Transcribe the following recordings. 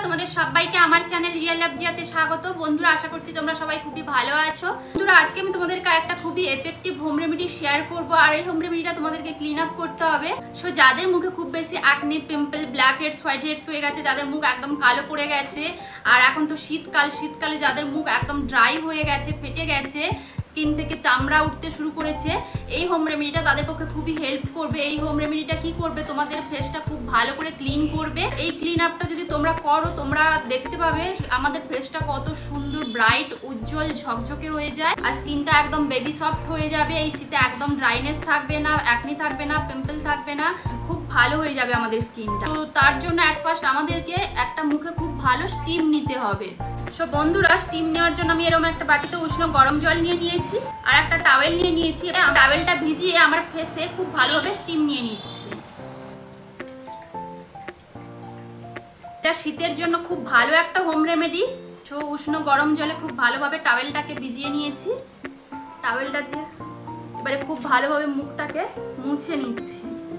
তোমাদের সবাইকে আমার চ্যানেল রিয়েল লাভ জিয়াতে স্বাগত। বন্ধুরা, আশা করছি তোমরা সবাই খুবই ভালো আছো। বন্ধুরা, আজকে আমি তোমাদেরকে একটা খুবই এফেক্টিভ হোম রেমেডি শেয়ার করব। আর এই হোম রেমেডিটা তোমাদেরকে ক্লিন আপ করতে হবে। সো যাদের মুখে খুব বেশি acne, pimple, blackheads, whiteheads হয়ে গেছে, যাদের মুখ একদম কালো পড়ে গেছে, আর এখন তো শীতকালে যাদের মুখ একদম ড্রাই হয়ে গেছে, ফেটে গেছে, স্কিন থেকে চামড়া উঠতে শুরু করেছে, এই হোম রেমেডিটা তাদের পক্ষে খুবই হেল্প করবে। এই হোম রেমেডিটা কি করবে, তোমাদের ফেসটা খুব ভালো করে ক্লিন করবে। এই ক্লিন আপটা যদি তোমরা করো, তোমরা দেখতে পাবে আমাদের ফেসটা কত সুন্দর, ব্রাইট, উজ্জ্বল, ঝকঝকে হয়ে যায়। আর স্কিনটা একদম বেবি সফট হয়ে যাবে। এই শীতে একদম ড্রাইনেস থাকবে না, একনি থাকবে না, পিম্পল থাকবে না, খুব ভালো হয়ে যাবে আমাদের স্কিনটা। তো তার জন্য অ্যাট ফার্স্ট আমাদেরকে একটা মুখে খুব ভালো স্টিম নিতে হবে। সো বন্ধুরা, স্টিম নেওয়ার জন্য আমি এরকম একটা বাটিতে উষ্ণ গরম জল নিয়ে নিয়েছি আর একটা টাওয়েল নিয়ে নিয়েছি। টাওয়েলটা ভিজিয়ে আমার ফেসে খুব ভালোভাবে স্টিম নিয়ে নিচ্ছি। এটা শীতের জন্য খুব ভালো একটা হোম রেমেডি। সো উষ্ণ গরম জলে খুব ভালোভাবে টাওয়েলটাকে ভিজিয়ে নিয়েছি। টাওয়েলটা দিয়ে এবারে খুব ভালোভাবে মুখটাকে মুছে নিচ্ছি।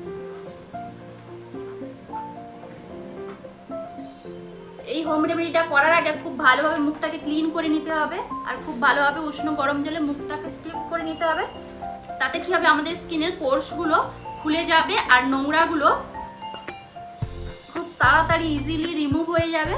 এই হোম রেমেডিটা করার আগে খুব ভালোভাবে মুখটাকে ক্লিন করে নিতে হবে আর খুব ভালোভাবে উষ্ণ গরম জলে মুখটাকে স্টিম করে নিতে হবে। তাতে কি হবে, আমাদের স্কিনের পোরসগুলো খুলে যাবে আর নোংরাগুলো খুব তাড়াতাড়ি ইজিলি রিমুভ হয়ে যাবে।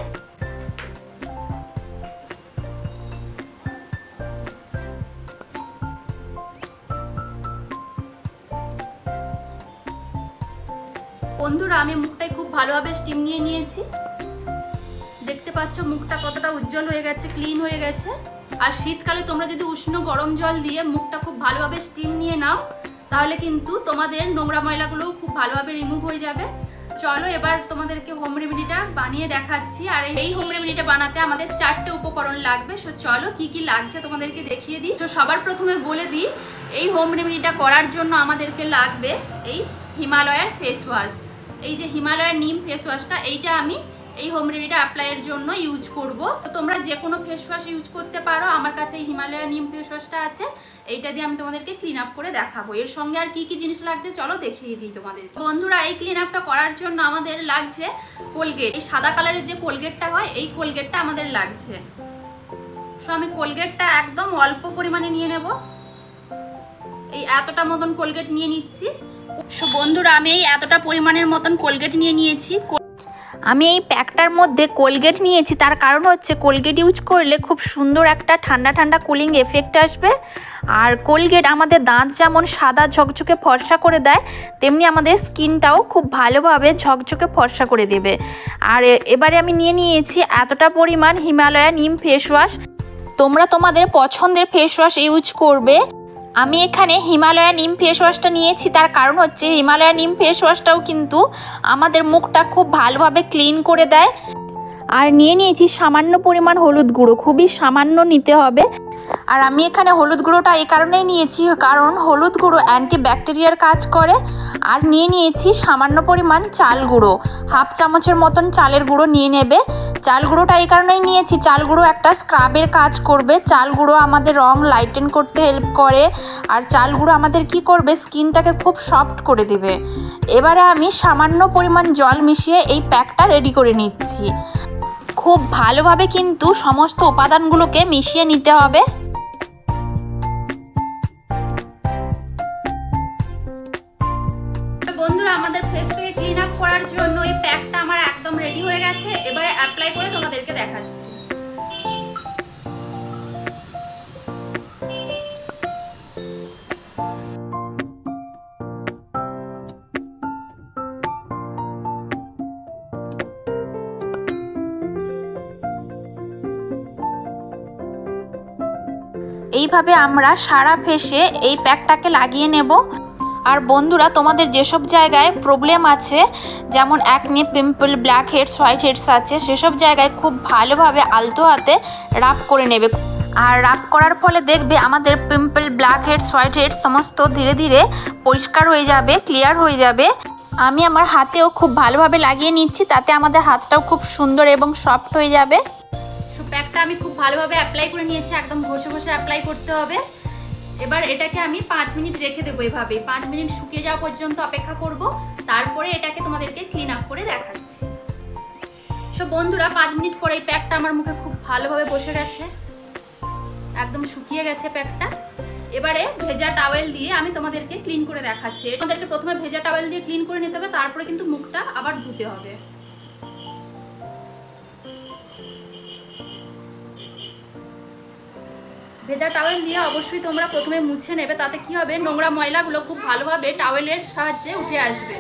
বন্ধুরা, আমি মুখটাই খুব ভালোভাবে স্টিম নিয়ে নিয়েছি। দেখতে পাচ্ছ মুখটা কতটা উজ্জ্বল হয়ে গেছে, ক্লিন হয়ে গেছে। আর শীতকালে তোমরা যদি উষ্ণ গরম জল দিয়ে মুখটা খুব ভালোভাবে স্টিম নিয়ে নাও, তাহলে কিন্তু তোমাদের নোংরা ময়লাগুলো খুব ভালোভাবে রিমুভ হয়ে যাবে। চলো এবার তোমাদেরকে হোম রেমেডিটা বানিয়ে দেখাচ্ছি। আর এই হোম রেমেডিটা বানাতে আমাদের 4টে উপকরণ লাগবে। সো চলো কি কি লাগছে তোমাদেরকে দেখিয়ে দিই। তো সবার প্রথমে বলে দিই, এই হোম রেমেডিটা করার জন্য আমাদেরকে লাগবে এই হিমালয়ার ফেস ওয়াশ। এই যে হিমালয়ার নিম ফেস ওয়াশটা, এইটা আমি এই হোম রেমেডিটা অ্যাপ্লাইয়ের জন্য ইউজ করব। তো তোমরা যে কোনো ফেস ওয়াশ ইউজ করতে পারো। আমার কাছে এই হিমালয়ার নিম ফেস ওয়াশটা আছে, এইটা দিয়ে আমি তোমাদেরকে ক্লিন আপ করে দেখাবো। এর সঙ্গে আর কি কি জিনিস লাগছে চলো দেখিয়ে দিই তোমাদের। বন্ধুরা, এই ক্লিন আপটা করার জন্য আমাদের লাগছে কোলগেট। এই সাদা কালারের যে কোলগেটটা হয়, এই কোলগেটটা আমাদের লাগছে। সো আমি কোলগেটটা একদম অল্প পরিমাণে নিয়ে নেব। এই এতটা মতন কোলগেট নিয়ে নিচ্ছি। সো বন্ধুরা, আমি এই এতটা পরিমাণের মতন কোলগেট নিয়ে নিয়েছি। আমি এই প্যাকটার মধ্যে কোলগেট নিয়েছি, তার কারণ হচ্ছে কোলগেট ইউজ করলে খুব সুন্দর একটা ঠান্ডা ঠান্ডা কুলিং এফেক্ট আসবে। আর কোলগেট আমাদের দাঁত যেমন সাদা ঝকঝকে ফর্সা করে দেয়, তেমনি আমাদের স্কিনটাও খুব ভালোভাবে ঝকঝকে ফর্সা করে দেবে। আর এবারে আমি নিয়ে নিয়েছি এতটা পরিমাণ হিমালয়া নিম ফেস ওয়াশ। তোমরা তোমাদের পছন্দের ফেস ওয়াশ ইউজ করবে। আমি এখানে হিমালয়া নিম ফেস ওয়াশটা নিয়েছি, তার কারণ হচ্ছে হিমালয়া নিম ফেস ওয়াশটাও কিন্তু আমাদের মুখটা খুব ভালোভাবে ক্লিন করে দেয়। আর নিয়ে নিয়েছি সামান্য পরিমাণ হলুদ গুঁড়ো, খুবই সামান্য নিতে হবে। আর আমি এখানে হলুদ গুঁড়োটা এই কারণেই নিয়েছি, কারণ হলুদ গুঁড়ো অ্যান্টিব্যাকটেরিয়ার কাজ করে। আর নিয়ে নিয়েছি সামান্য পরিমাণ চাল গুঁড়ো, হাফ চামচের মতন চালের গুঁড়ো নিয়ে নেবে। চাল গুঁড়োটা এই কারণেই নিয়েছি, চাল গুঁড়ো একটা স্ক্রাবের কাজ করবে। চাল গুঁড়ো আমাদের রং লাইটেন করতে হেল্প করে। আর চাল গুঁড়ো আমাদের কি করবে, স্কিনটাকে খুব সফট করে দেবে। এবারে আমি সামান্য পরিমাণ জল মিশিয়ে এই প্যাকটা রেডি করে নিচ্ছি। খুব ভালোভাবে কিন্তু সমস্ত উপাদানগুলোকে মিশিয়ে নিতে হবে। বন্ধুরা, আমাদের ফেসটাকে ক্লিন আপ করার জন্য এই প্যাকটা আমার একদম রেডি হয়ে গেছে। এবারে অ্যাপ্লাই করে তোমাদেরকে দেখাচ্ছি। এইভাবে আমরা সারা ফেসে এই প্যাকটাকে লাগিয়ে নেব। আর বন্ধুরা, তোমাদের যেসব জায়গায় প্রবলেম আছে, যেমন acne, pimple, blackheads, whiteheads আছে, সেসব জায়গায় খুব ভালোভাবে আলতো হাতে রাব করে নেবে। আর রাব করার ফলে দেখবে আমাদের pimple, blackheads, whiteheads সমস্ত ধীরে ধীরে পরিষ্কার হয়ে যাবে, ক্লিয়ার হয়ে যাবে। আমি আমার হাতেও খুব ভালোভাবে লাগিয়ে নিচ্ছি, তাতে আমাদের হাতটাও খুব সুন্দর এবং সফট হয়ে যাবে। সো প্যাকটা আমি খুব ভালোভাবে অ্যাপ্লাই করে নিয়েছি, একদম ঘষে ঘষে অ্যাপ্লাই করতে হবে। এবার এটাকে আমি 5 মিনিট রেখে দেবো। এভাবে 5 মিনিট শুকিয়ে যাওয়া পর্যন্ত অপেক্ষা করব। তারপরে এটাকে তোমাদেরকে ক্লিন আপ করে দেখাচ্ছি। সো বন্ধুরা 5 মিনিট পরে এই প্যাকটা আমার মুখে খুব ভালোভাবে বসে গেছে, একদম শুকিয়ে গেছে প্যাকটা। এবারে ভেজা টাওয়েল দিয়ে আমি তোমাদেরকে ক্লিন করে দেখাচ্ছি। তোমাদেরকে প্রথমে ভেজা টাওয়েল দিয়ে ক্লিন করে নিতে হবে, তারপরে কিন্তু মুখটা আবার ধুতে হবে। ভেজা টাওয়েল দিয়ে অবশ্যই তোমরা প্রথমে মুছে নেবে, তাতে কি হবে নোংরা ময়লাগুলো খুব ভালোভাবে টাওয়েলের সাহায্যে উঠে আসবে।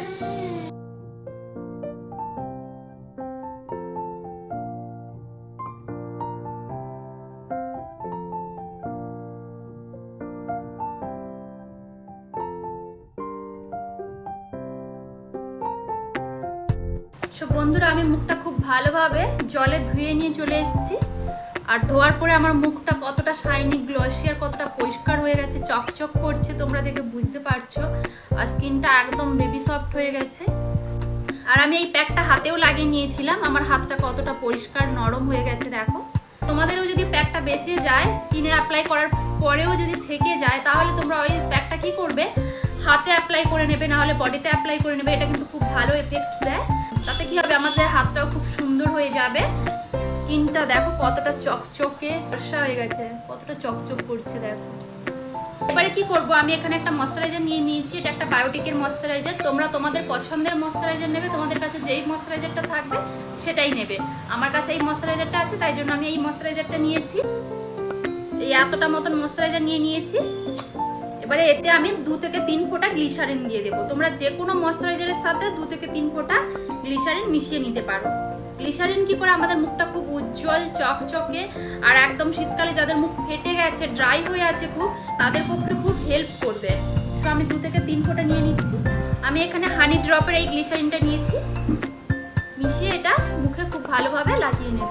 সো বন্ধুরা আমি মুখটা খুব ভালোভাবে জলে ধুয়ে নিয়ে চলে এসেছি। আর ধোয়ার পরে আমার মুখটা কতটা শাইনি গ্লসি আর কতটা পরিষ্কার হয়ে গেছে, চকচক করছে, তোমরা দেখে বুঝতে পারছো। আর স্কিনটা একদম বেবি সফট হয়ে গেছে। আর আমি এই প্যাকটা হাতেও লাগিয়ে নিয়েছিলাম, আমার হাতটা কতটা পরিষ্কার নরম হয়ে গেছে দেখো। তোমাদেরও যদি প্যাকটা বেঁচে যায়, স্কিনে অ্যাপ্লাই করার পরেও যদি থেকে যায়, তাহলে তোমরা ওই প্যাকটা কি করবে, হাতে অ্যাপ্লাই করে নেবে, না হলে বডিতে অ্যাপ্লাই করে নেবে। এটা কিন্তু খুব ভালো এফেক্ট দেয়। তাতে কি হবে, আমাদের হাতটাও খুব সুন্দর হয়ে যাবে। স্কিনটা দেখো কতটা চকচকে ফর্সা হয়ে গেছে, কতটা চকচক করছে দেখো। এবারে কি করব, আমি এখানে একটা ময়শ্চারাইজার নিয়ে নিয়েছি। এটা একটা বায়োটিকের ময়শ্চারাইজার। তোমরা তোমাদের পছন্দের ময়শ্চারাইজার নেবে, তোমাদের কাছে যেই ময়শ্চারাইজারটা থাকবে সেটাই নেবে। আমার কাছে এই ময়শ্চারাইজারটা আছে, তাই জন্য আমি এই ময়শ্চারাইজারটা নিয়েছি। এই এতটা মতন ময়শ্চারাইজার নিয়ে নিয়েছি। এবারে এতে আমি 2 থেকে 3 ফোঁটা গ্লিসারিন দিয়ে দেবো। তোমরা যে কোনো ময়শ্চারাইজারের সাথে 2 থেকে 3 ফোঁটা গ্লিসারিন মিশিয়ে নিতে পারো। গ্লিসারিন কি করে আমাদের মুখটা খুব উজ্জ্বল চকচকে, আর একদম শীতকালে যাদের মুখ ফেটে গেছে, ড্রাই হয়ে আছে খুব, তাদের পক্ষে খুব হেল্প করবে। তো আমি 2 থেকে 3 ফোঁটা নিয়ে নিচ্ছি। আমি এখানে হানি ড্রপের এই গ্লিসারিনটা নিয়েছি, মিশিয়ে এটা মুখে খুব ভালোভাবে লাগিয়ে নেব।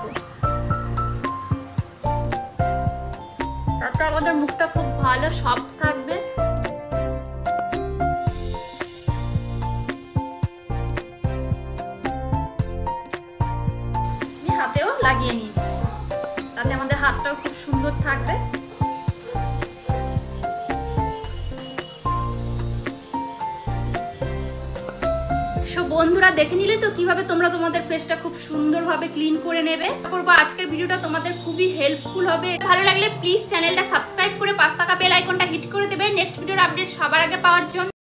তাতে আমাদের মুখটা খুব ভালো সফট থাকবে। হাতেও লাগিয়ে নিচ্ছি, তাতে আমাদের হাতটাও খুব সুন্দর থাকবে। সো বন্ধুরা দেখে নিলে তো কিভাবে তোমরা তোমাদের ফেসটা খুব সুন্দরভাবে ক্লিন করে নেবে। করবো আজকের ভিডিওটা তোমাদের খুবই হেল্পফুল হবে। ভালো লাগলে প্লিজ চ্যানেলটা সাবস্ক্রাইব করে পাশে থাকা বেল আইকনটা হিট করে দেবে নেক্সট ভিডিওর আপডেট সবার আগে পাওয়ার জন্য।